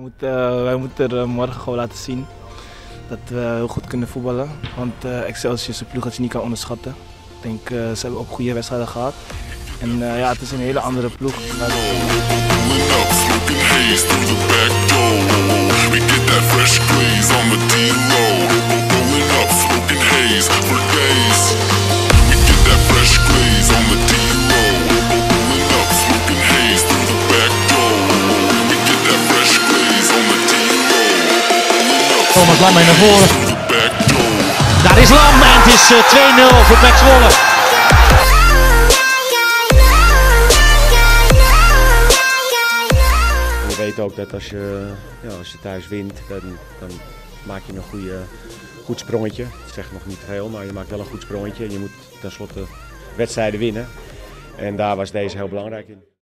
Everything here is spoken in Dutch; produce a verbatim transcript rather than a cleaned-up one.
moeten, uh, wij moeten er morgen gewoon laten zien dat we heel goed kunnen voetballen. Want uh, Excelsior is een ploeg dat je niet kan onderschatten. Ik denk, uh, ze hebben ook goede wedstrijden gehad. En uh, ja, het is een hele andere ploeg. Thomas Lam mee naar voren. Daar is Lam en het is uh, twee nul voor Pek Zwolle. Je weet ook dat als je, ja, als je thuis wint, dan, dan maak je een goede, goed sprongetje. Ik zeg nog niet veel, maar je maakt wel een goed sprongetje. En je moet tenslotte wedstrijden winnen. En daar was deze heel belangrijk in.